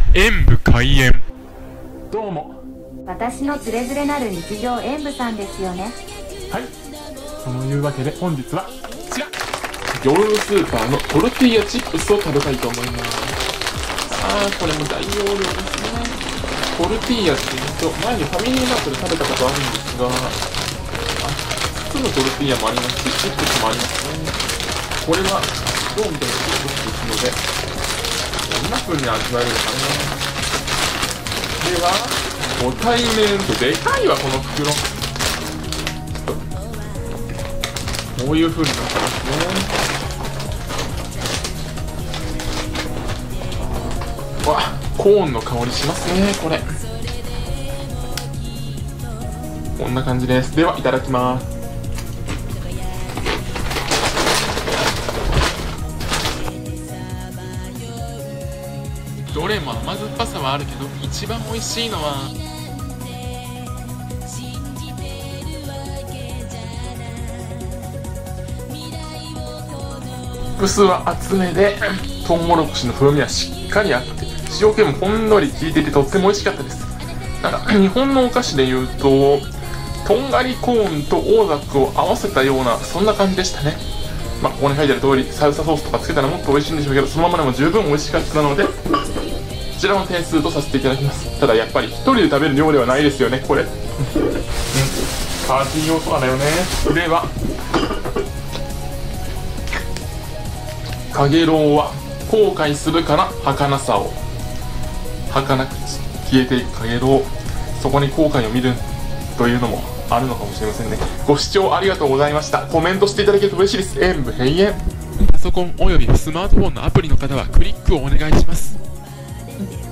演武開演。どうも。 私のつれづれなる日常演武さんですよね。 はい、そのいうわけで本日はこちら、業務スーパーのトルティーヤチップスを食べたいと思います。これも大容量ですね。トルティーヤって言うと前にファミリーマートで食べたことあるんですが、普通のトルティーヤもありますし、チップスもありますね。これはどう見てもチップスですので、どんな風に味わえるのかな。ではご対面と、でかいわこの袋。こういう風になってますね。わ、コーンの香りしますね。これこんな感じです。ではいただきます。どれも甘酸っぱさはあるけど、一番美味しいのはチップスは厚めで、トウモロコシの風味はしっかりあって、塩気もほんのり効いていてとっても美味しかったです。なんか日本のお菓子でいうととんがりコーンとオーザックを合わせたような、そんな感じでしたね。ここに書いてある通りサルサソースとかつけたらもっと美味しいんでしょうけど、そのままでも十分美味しかったので、こちらの点数とさせていただきます。ただやっぱり一人で食べる量ではないですよね、これ。パーティー用とかだよね。ではかげろうは後悔するかな、儚さを儚く消えていくかげろう、そこに後悔を見るというのもあるのかもしれませんね。ご視聴ありがとうございました。コメントしていただけると嬉しいです。演武閉園。パソコンおよびスマートフォンのアプリの方はクリックをお願いします。